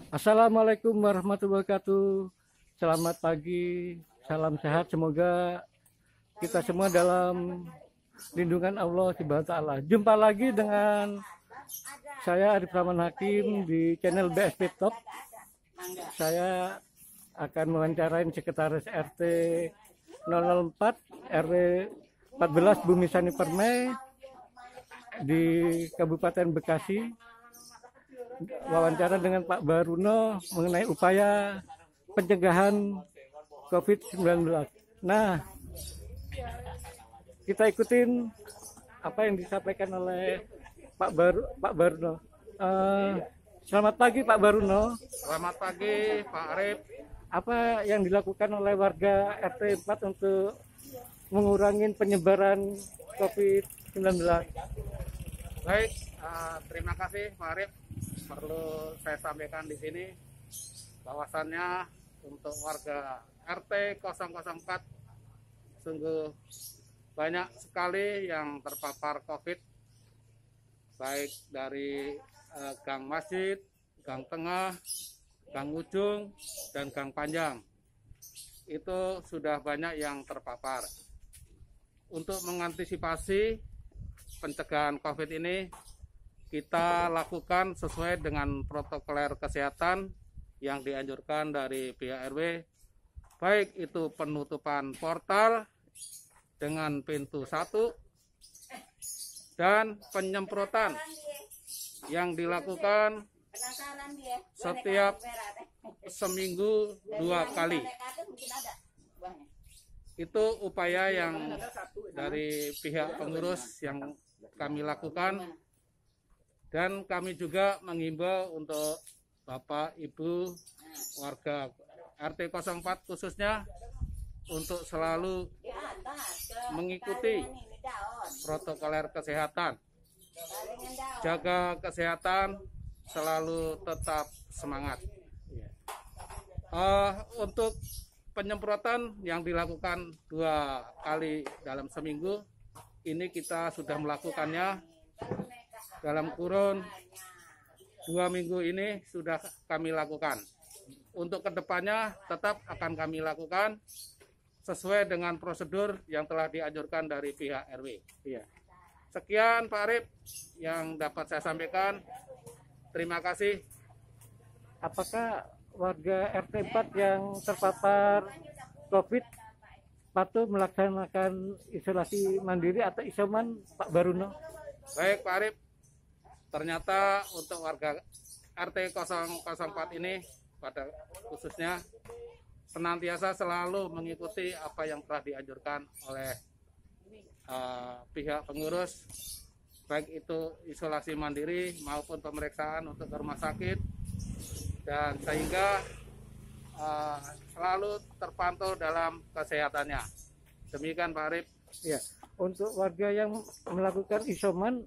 Assalamualaikum warahmatullahi wabarakatuh. Selamat pagi, salam sehat. Semoga kita semua dalam lindungan Allah Subhanahu wa taala. Jumpa lagi dengan saya Arif Rahman Hakim di channel BSP Top. Saya akan mewawancarain sekretaris RT 004 RW 14 Bumi Sani Permai di Kabupaten Bekasi. Wawancara dengan Pak Baruno mengenai upaya pencegahan COVID-19. Nah, kita ikutin apa yang disampaikan oleh Pak Baruno. Selamat pagi Pak Baruno. Selamat pagi Pak Arif. Apa yang dilakukan oleh warga RT 4 untuk mengurangi penyebaran COVID-19? Baik, terima kasih Pak Arif. Perlu saya sampaikan di sini bahwasannya untuk warga RT 004 sungguh banyak sekali yang terpapar COVID, baik dari gang masjid, gang tengah, gang ujung, dan gang panjang. Itu sudah banyak yang terpapar. Untuk mengantisipasi pencegahan COVID ini, kita lakukan sesuai dengan protokol kesehatan yang dianjurkan dari pihak RW, baik itu penutupan portal dengan pintu 1 dan penyemprotan yang dilakukan setiap seminggu 2 kali. Itu upaya yang dari pihak pengurus yang kami lakukan. Dan kami juga mengimbau untuk Bapak, Ibu, warga RT 04 khususnya untuk selalu mengikuti protokol kesehatan. Jaga kesehatan, selalu tetap semangat. Untuk penyemprotan yang dilakukan 2 kali dalam seminggu, ini kita sudah melakukannya dalam kurun 2 minggu ini sudah kami lakukan. Untuk kedepannya tetap akan kami lakukan sesuai dengan prosedur yang telah dianjurkan dari pihak RW. Iya. Sekian Pak Arif yang dapat saya sampaikan. Terima kasih. Apakah warga RT 4 yang terpapar COVID patuh melaksanakan isolasi mandiri atau isoman, Pak Baruno? Baik Pak Arif, ternyata untuk warga RT 004 ini pada khususnya senantiasa selalu mengikuti apa yang telah dianjurkan oleh pihak pengurus, baik itu isolasi mandiri maupun pemeriksaan untuk ke rumah sakit, dan sehingga selalu terpantau dalam kesehatannya. Demikian Pak Arif. Ya, untuk warga yang melakukan isoman,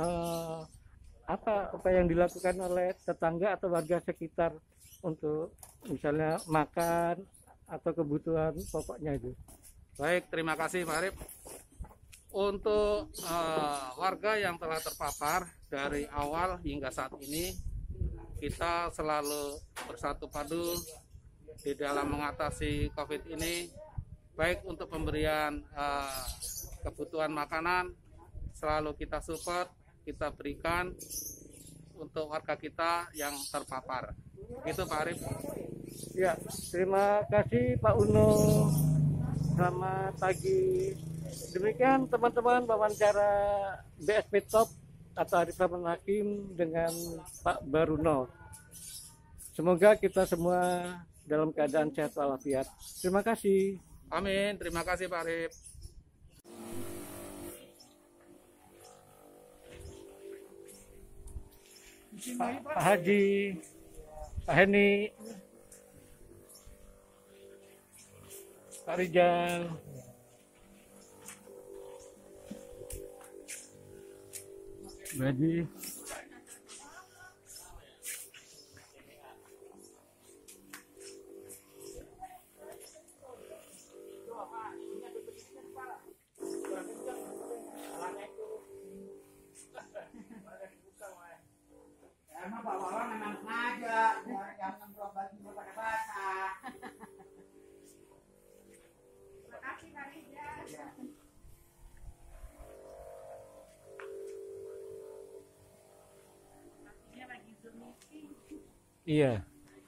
apa yang dilakukan oleh tetangga atau warga sekitar untuk misalnya makan atau kebutuhan pokoknya itu? Baik, terima kasih Pak Arif. Untuk warga yang telah terpapar dari awal hingga saat ini, kita selalu bersatu padu di dalam mengatasi COVID ini, baik untuk pemberian kebutuhan makanan, selalu kita support, kita berikan untuk warga kita yang terpapar. Itu Pak Arif. Ya, terima kasih Pak Uno. Selamat pagi. Demikian teman-teman wawancara BSP Top atau Arif Rahman Hakim dengan Pak Baruno. Semoga kita semua dalam keadaan sehat walafiat. Terima kasih. Amin. Terima kasih Pak Arif. Pak Haji, Pak Heni, Pak Rijal. Badi. Emang bawa orang memang sengaja yang Iya.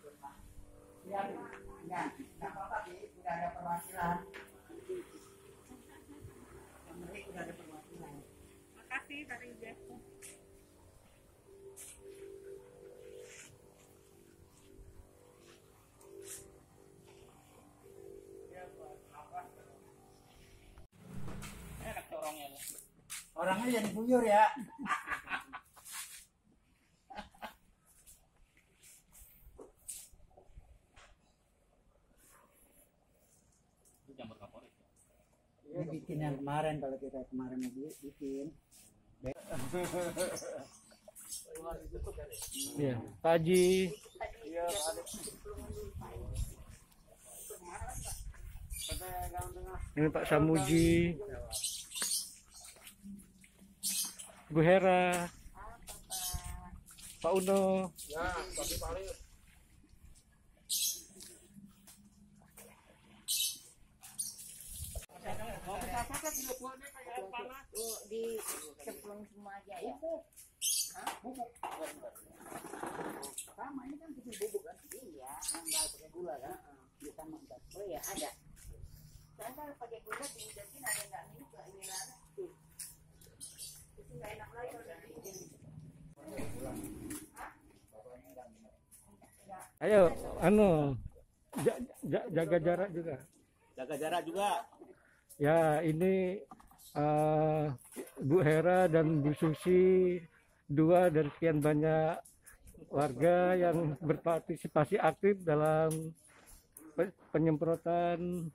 Makasih Pak Rija. Enak corongnya. Orangnya jadi buyur ya. Itu jamur kaporit. Ini bikin yang kemarin, kalau kita kemarin mau bikin. Iya. Pak Haji. Ini Pak Samuji. Bu Hera. Pak Uno. Ya, tapi paling Dicemplung semua aja ya. Sama ini kan bikin bubuk kan. Iya. Nggak pakai gula kan. Kita mantap. Oh ya ada. Sekarang kalau pakai gula diinjekin ada nggak minum nggak ini lana. Itu nggak enak lagi kalau diinjekin. Ayo, jaga jarak juga. Jaga jarak juga. Ya, ini Bu Hera dan Bu Susi, dua dari sekian banyak warga yang berpartisipasi aktif dalam penyemprotan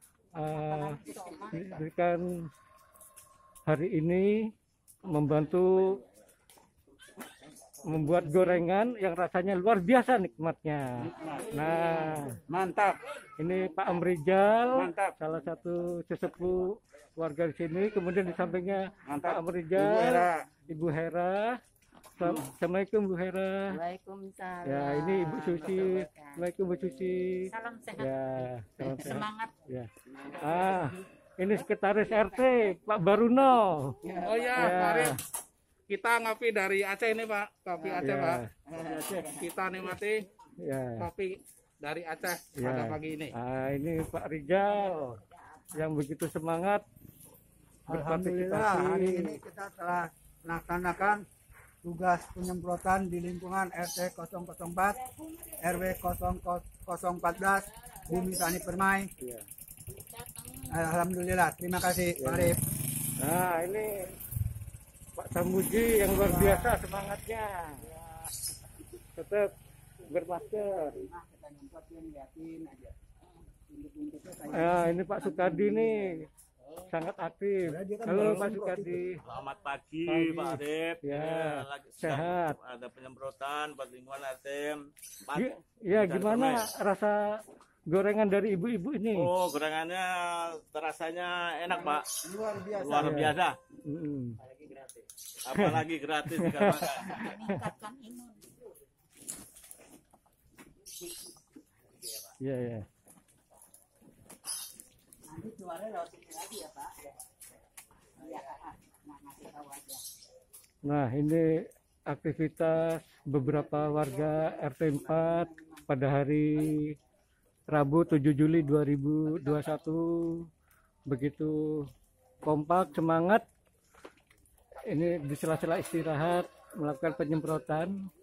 ikan hari ini, membantu membuat gorengan yang rasanya luar biasa nikmatnya. Nah, Mantap. ini Pak Amrizal, Mantap. salah satu sesepuh warga di sini. Kemudian di sampingnya Mantap. Pak Amrizal, Ibu Hera. Ibu Hera. Assalamualaikum Bu Hera. Waalaikumsalam. Ya, ini Ibu Susi. Assalamualaikum Bu Susi. Salam sehat. Ya, salam sehat. Semangat. Ya. Ini sekretaris RT Pak Baruno. oh ya, Ya. mari kita ngopi dari Aceh ini Pak, kopi Aceh Ya. Pak. Kita nikmati Ya. kopi dari Aceh Ya. pada pagi ini. Ini Pak Rizal yang begitu semangat Alhamdulillah hari berpartisipasi. ini kita telah melaksanakan tugas penyemprotan di lingkungan RT 004 RW 0014 Bumi Tani Permai. Ya. Alhamdulillah, terima kasih Pak Arif. Nah, ini Pak Samuji yang luar biasa semangatnya. Tetap bermasker. Nah, kita nyemprotin, liatin aja. Ini Pak Sukadi nih sangat aktif. Halo Pak Sukadi. Selamat pagi, Pagi. Pak Arif. Ya, lagi sehat. Ada penyemprotan buat lingkungan RT 4. Ya, gimana rasa gorengan dari ibu-ibu ini? Oh, gorengannya terasanya enak, Pak. Luar biasa. Luar biasa. Mm. Apalagi gratis dikatakan. Meningkatkan imun. Ya, ya. Nanti keluarnya lewat sini lagi ya Pak. Ya, ngasih tahu aja. Nah, ini aktivitas beberapa warga RT 4 pada hari Rabu 7 Juli 2021. Begitu kompak, semangat. Ini di sela-sela istirahat melakukan penyemprotan.